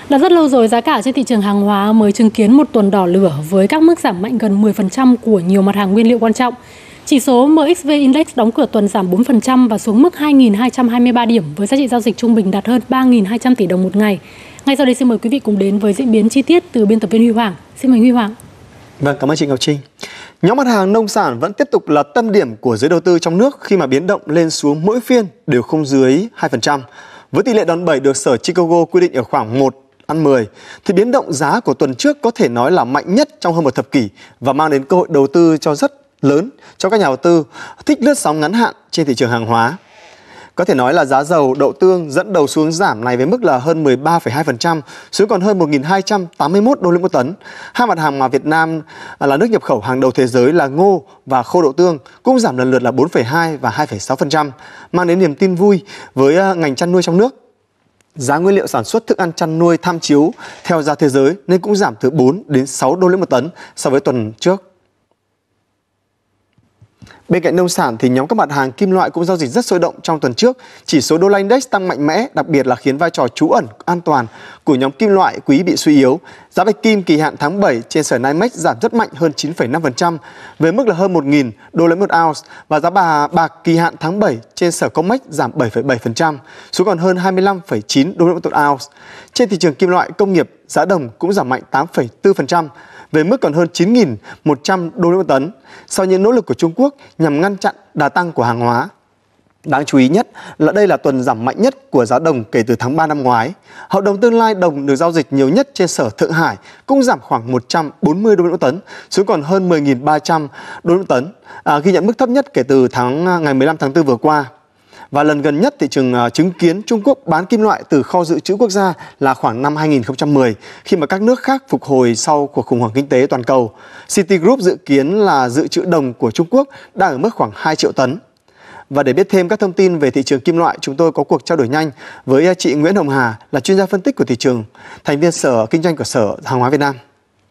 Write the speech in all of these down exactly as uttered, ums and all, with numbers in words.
Đã rất lâu rồi, giá cả trên thị trường hàng hóa mới chứng kiến một tuần đỏ lửa với các mức giảm mạnh gần mười phần trăm của nhiều mặt hàng nguyên liệu quan trọng. Chỉ số em ích vê Index đóng cửa tuần giảm bốn phần trăm và xuống mức hai nghìn hai trăm hai mươi ba điểm với giá trị giao dịch trung bình đạt hơn ba nghìn hai trăm tỷ đồng một ngày. Ngay sau đây xin mời quý vị cùng đến với diễn biến chi tiết từ biên tập viên Huy Hoàng. Xin mời Huy Hoàng. Vâng, cảm ơn chị Ngọc Trinh. Nhóm mặt hàng nông sản vẫn tiếp tục là tâm điểm của giới đầu tư trong nước khi mà biến động lên xuống mỗi phiên đều không dưới hai phần trăm. Với tỷ lệ đòn bẩy được Sở Chicago quy định ở khoảng một ăn mười, thì biến động giá của tuần trước có thể nói là mạnh nhất trong hơn một thập kỷ và mang đến cơ hội đầu tư cho rất lớn cho các nhà đầu tư thích lướt sóng ngắn hạn trên thị trường hàng hóa. Có thể nói là giá dầu, đậu tương dẫn đầu xuống giảm này với mức là hơn mười ba phẩy hai phần trăm, xuống còn hơn một nghìn hai trăm tám mươi mốt đô la một tấn. Hai mặt hàng mà Việt Nam là nước nhập khẩu hàng đầu thế giới là ngô và khô đậu tương cũng giảm lần lượt là bốn phẩy hai và hai phẩy sáu phần trăm, mang đến niềm tin vui với ngành chăn nuôi trong nước. Giá nguyên liệu sản xuất thức ăn chăn nuôi tham chiếu theo giá thế giới nên cũng giảm từ bốn đến sáu đô la một tấn so với tuần trước. Bên cạnh nông sản thì nhóm các mặt hàng kim loại cũng giao dịch rất sôi động trong tuần trước. Chỉ số đô la index tăng mạnh mẽ, đặc biệt là khiến vai trò trú ẩn an toàn của nhóm kim loại quý bị suy yếu. Giá bạch kim kỳ hạn tháng bảy trên sàn NYMEX giảm rất mạnh hơn chín phẩy năm phần trăm với mức là hơn một nghìn đô la một ounce, và giá bà bạc kỳ hạn tháng bảy trên sàn COMEX giảm bảy phẩy bảy phần trăm xuống còn hơn hai mươi lăm phẩy chín đô la một ounce. Trên thị trường kim loại công nghiệp, giá đồng cũng giảm mạnh tám phẩy bốn phần trăm về mức còn hơn chín nghìn một trăm đô la một tấn sau những nỗ lực của Trung Quốc nhằm ngăn chặn đà tăng của hàng hóa. Đáng chú ý nhất là đây là tuần giảm mạnh nhất của giá đồng kể từ tháng ba năm ngoái. Hợp đồng tương lai đồng được giao dịch nhiều nhất trên sở Thượng Hải cũng giảm khoảng một trăm bốn mươi đô la một tấn xuống còn hơn mười nghìn ba trăm đô la một tấn, à, ghi nhận mức thấp nhất kể từ tháng ngày mười lăm tháng tư vừa qua. Và lần gần nhất thị trường uh, chứng kiến Trung Quốc bán kim loại từ kho dự trữ quốc gia là khoảng năm hai nghìn không trăm mười, khi mà các nước khác phục hồi sau cuộc khủng hoảng kinh tế toàn cầu. Citigroup dự kiến là dự trữ đồng của Trung Quốc đang ở mức khoảng hai triệu tấn. Và để biết thêm các thông tin về thị trường kim loại, chúng tôi có cuộc trao đổi nhanh với chị Nguyễn Hồng Hà, là chuyên gia phân tích của thị trường, thành viên Sở Kinh doanh của Sở Hàng hóa Việt Nam.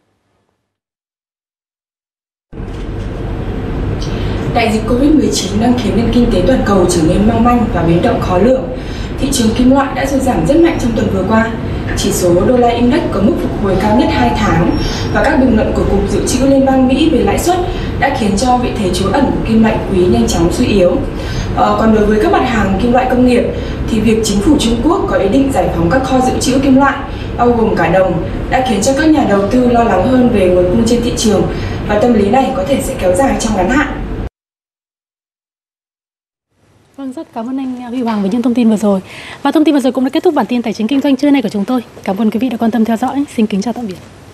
Đại dịch Covid mười chín đang khiến nền kinh tế toàn cầu trở nên mong manh và biến động khó lường. Thị trường kim loại đã sụt giảm rất mạnh trong tuần vừa qua. Chỉ số đô la index có mức phục hồi cao nhất hai tháng và các bình luận của Cục Dự trữ Liên bang Mỹ về lãi suất đã khiến cho vị thế trú ẩn của kim loại quý nhanh chóng suy yếu. Ờ, còn đối với các mặt hàng kim loại công nghiệp thì việc chính phủ Trung Quốc có ý định giải phóng các kho dự trữ kim loại, bao gồm cả đồng, đã khiến cho các nhà đầu tư lo lắng hơn về nguồn cung trên thị trường, và tâm lý này có thể sẽ kéo dài trong ngắn hạn. Vâng, rất cảm ơn anh Huy Hoàng với những thông tin vừa rồi. Và thông tin vừa rồi cũng đã kết thúc bản tin tài chính kinh doanh trưa nay của chúng tôi. Cảm ơn quý vị đã quan tâm theo dõi. Xin kính chào tạm biệt.